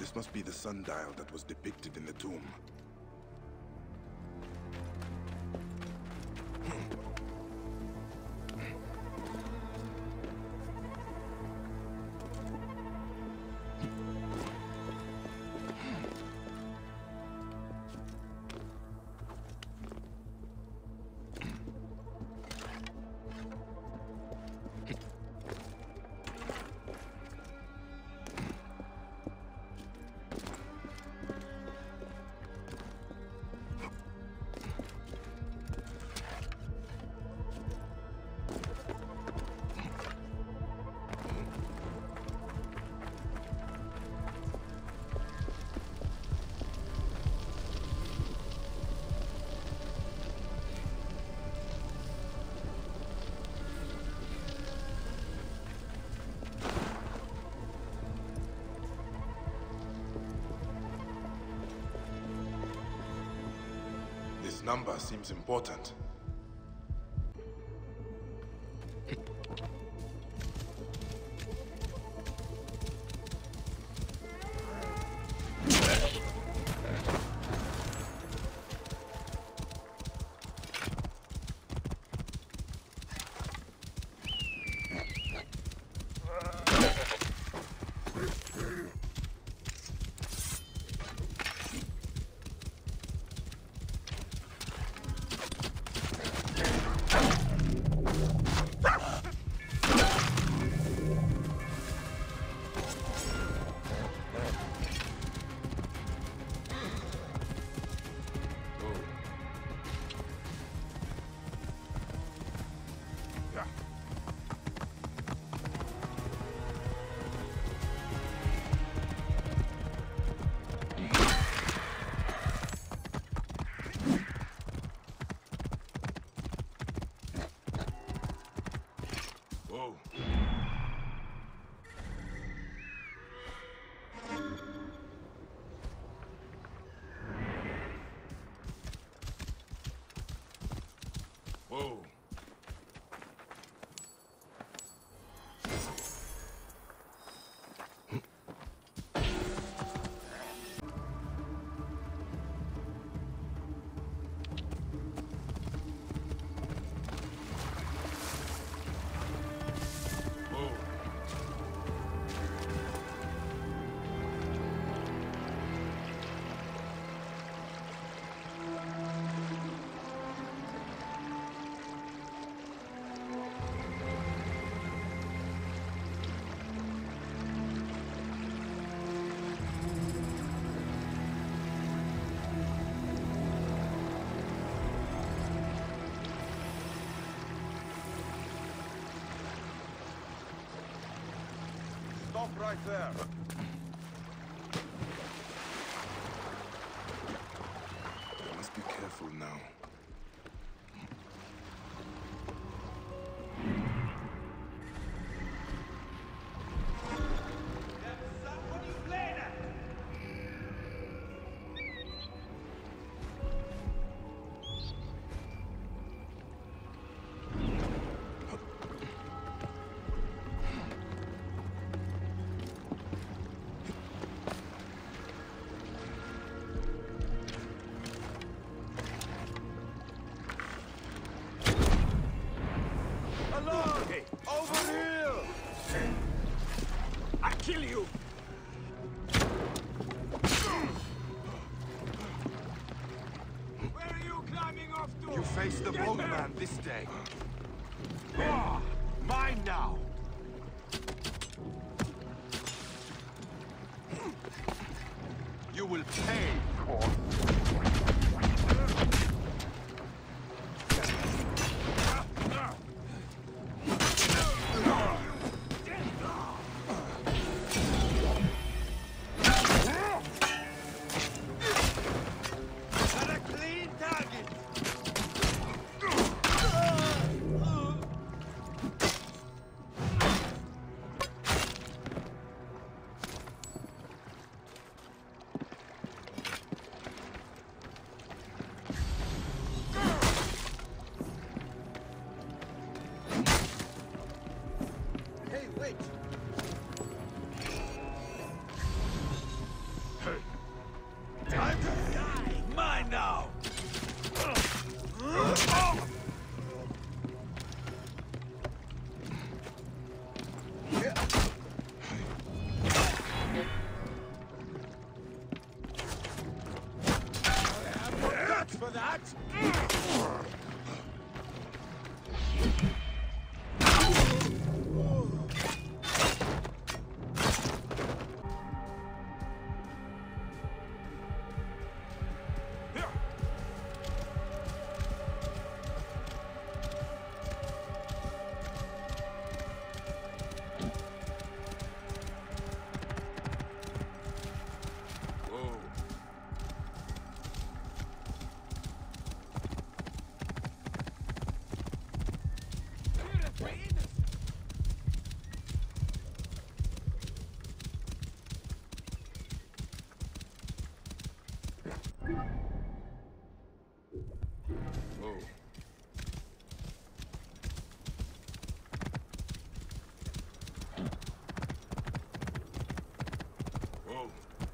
This must be the sundial that was depicted in the tomb. This number seems important. Whoa. Whoa. Stop right there. I must be careful now. Over here! I kill you! Where are you climbing off to? You face the boatman this day. Ah, mine now! You will pay for... for that? Whoa. Whoa.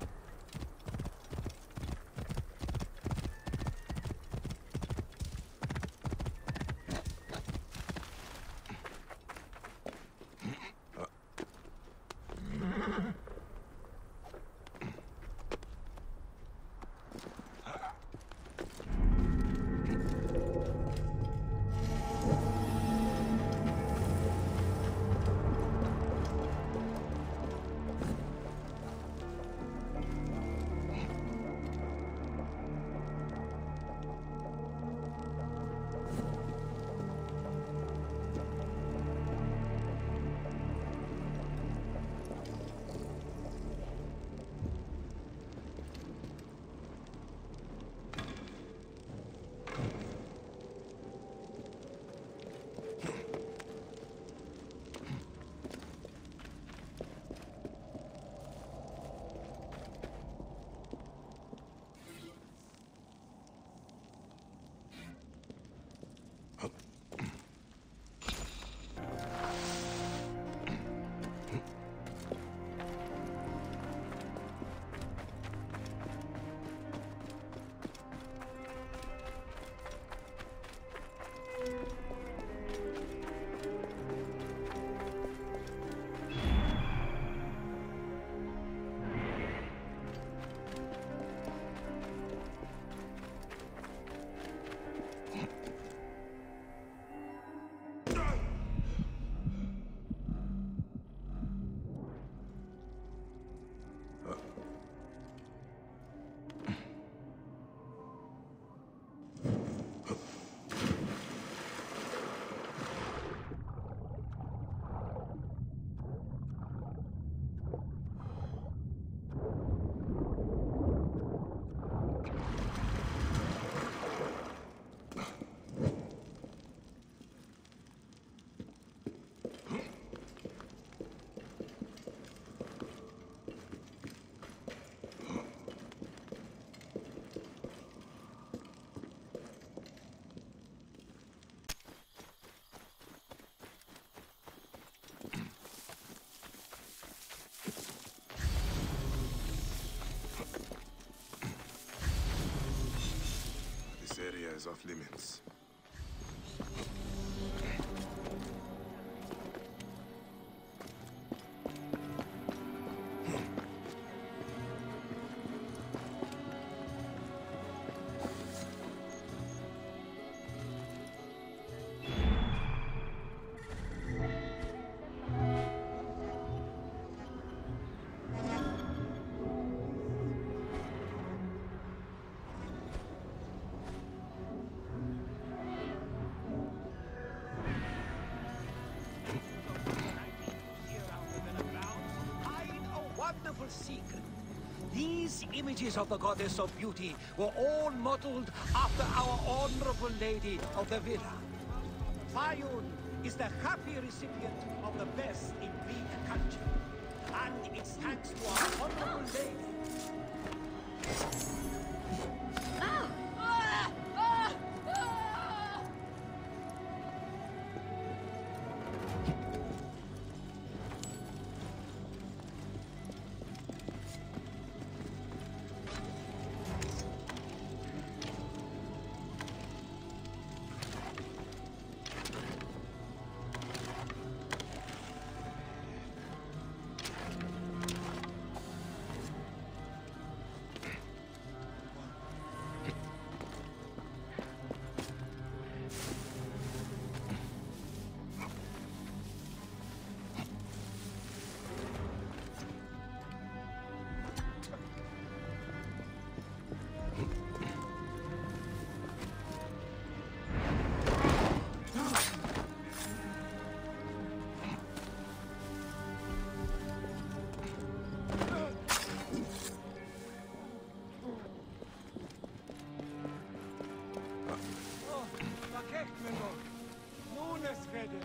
This area is off limits. Secret. These images of the goddess of beauty were all modeled after our honorable lady of the villa. Fayun is the happy recipient of the best in Greek culture, and it's thanks to our honorable lady. Vergecht mir noch. Nun es redet.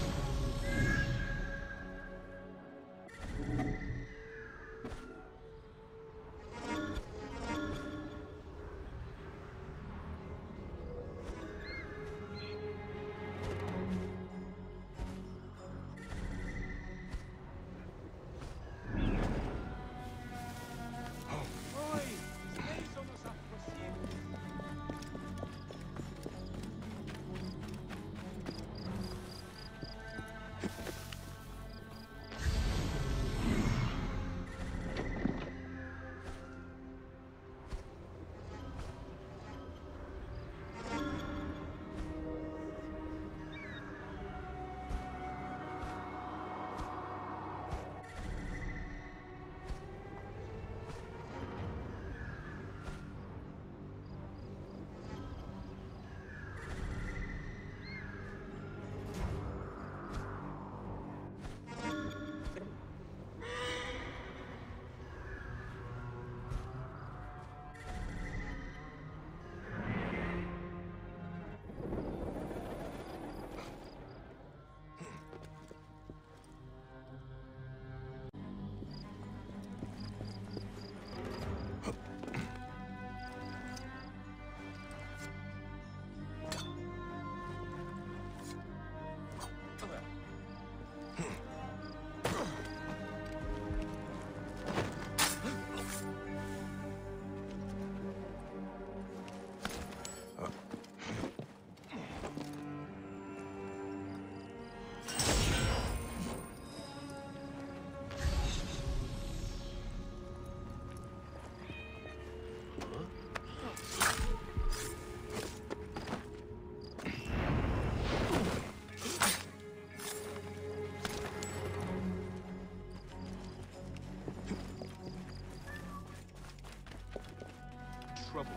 Trouble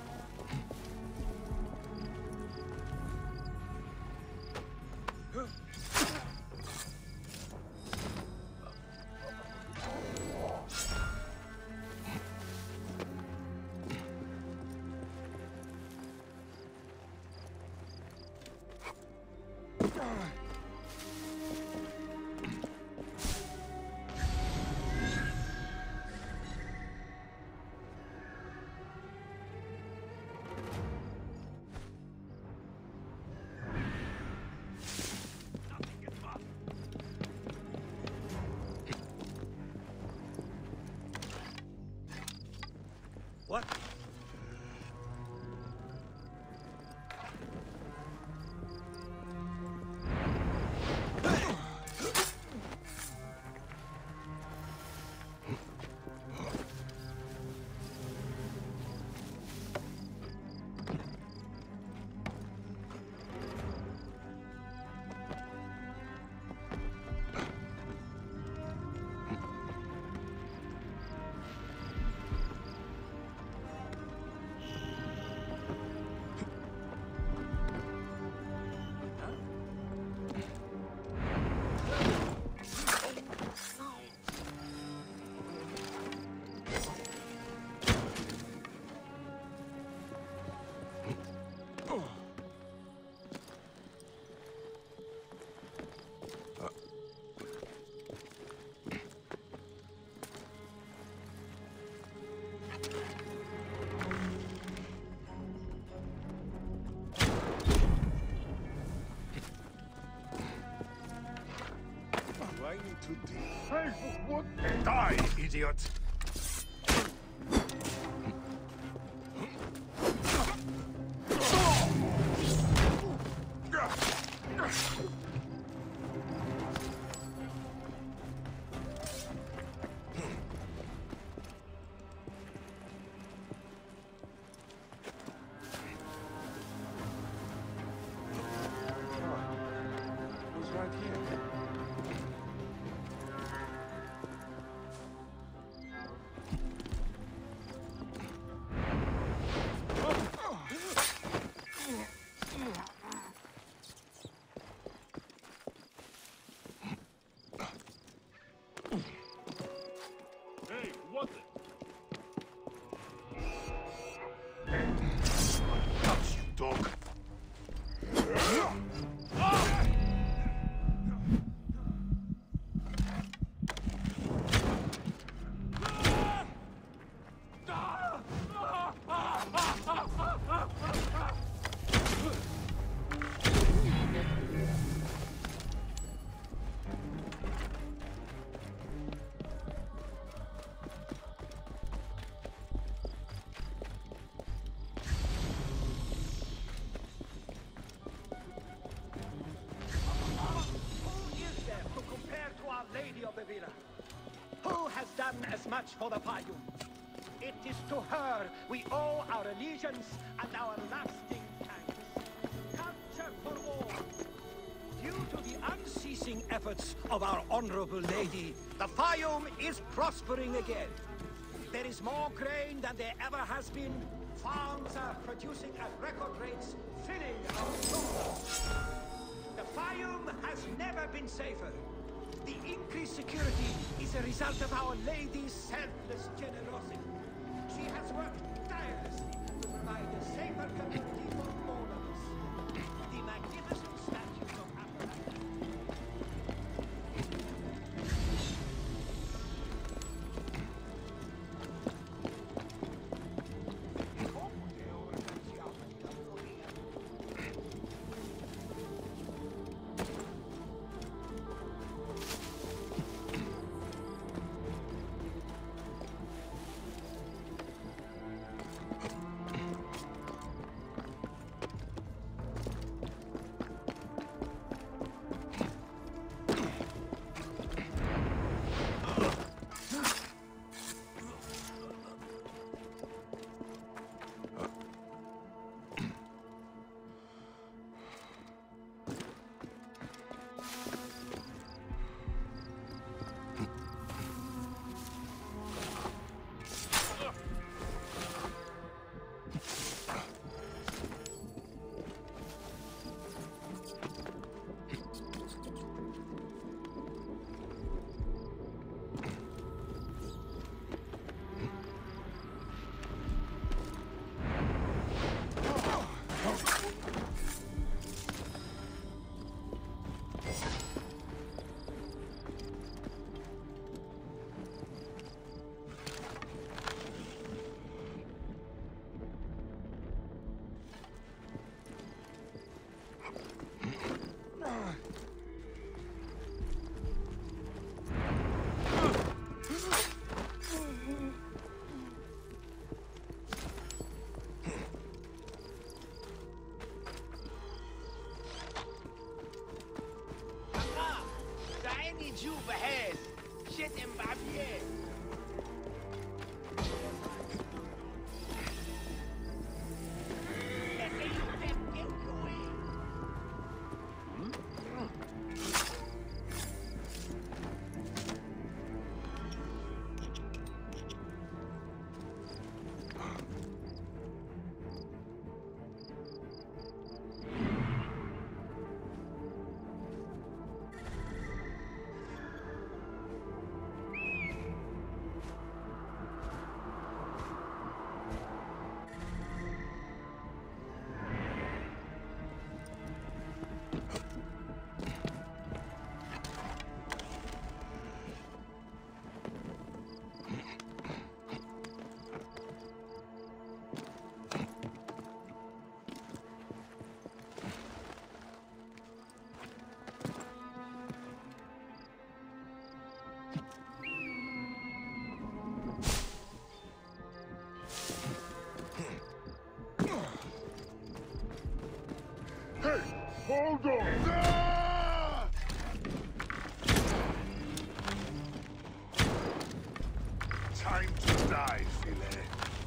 What? I need to Die, idiot! was right here. fights for the Fayum. It is to her we owe our allegiance and our lasting thanks. Culture for all. Due to the unceasing efforts of our honorable lady, the Fayum is prospering again. There is more grain than there ever has been. Farms are producing at record rates, filling our stores. The Fayum has never been safer. The increased security is a result of our lady's selfless generosity. She has worked tirelessly to provide a safer community for all of us. The magnificent statues of Aphrodite. شوف هاد شتم بعبيات Hey, hold on! Time to die, Philae.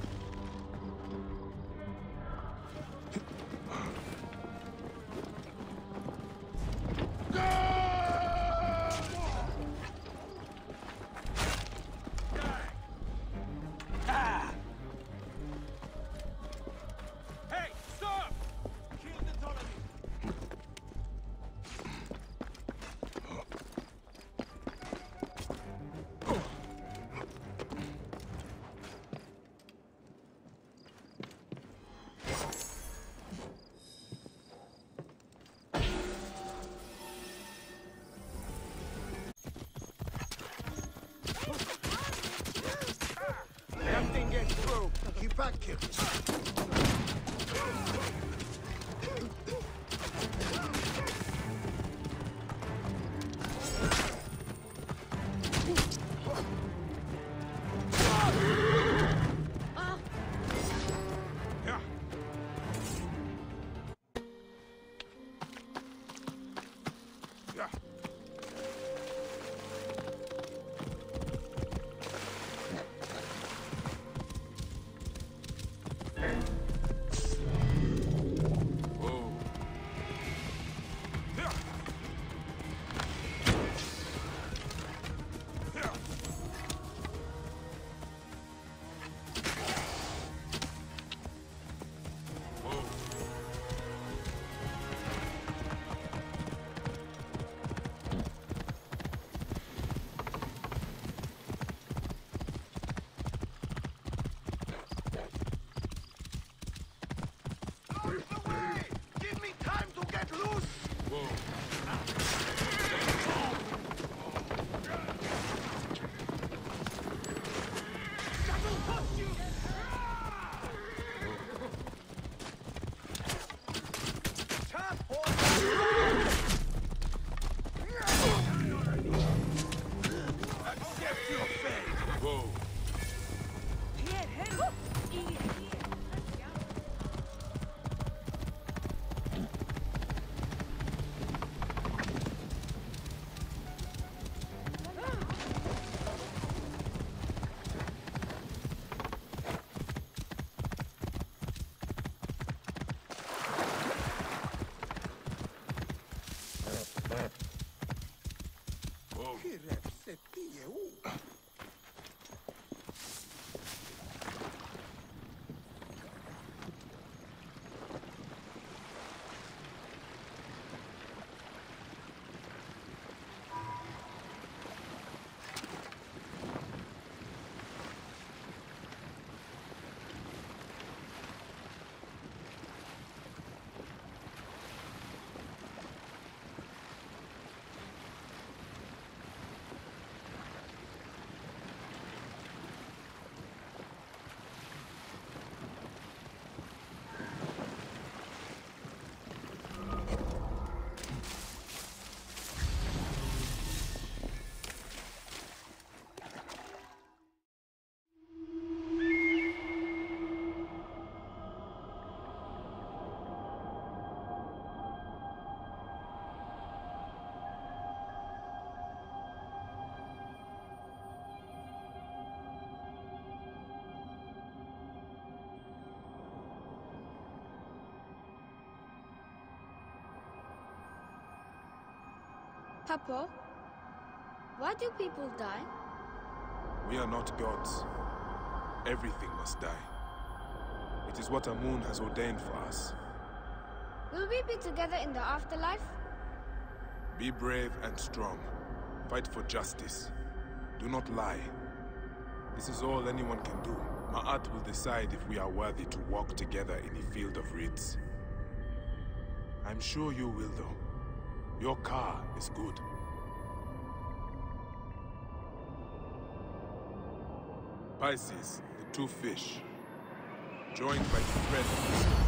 Hey, stop! Kill the Ptolemy! Nothing gets through. Keep back, kid. Papa, why do people die? We are not gods. Everything must die. It is what Amun has ordained for us. Will we be together in the afterlife? Be brave and strong. Fight for justice. Do not lie. This is all anyone can do. Ma'at will decide if we are worthy to walk together in the field of reeds. I'm sure you will, though. Your car is good. Pisces, the two fish, joined by the thread of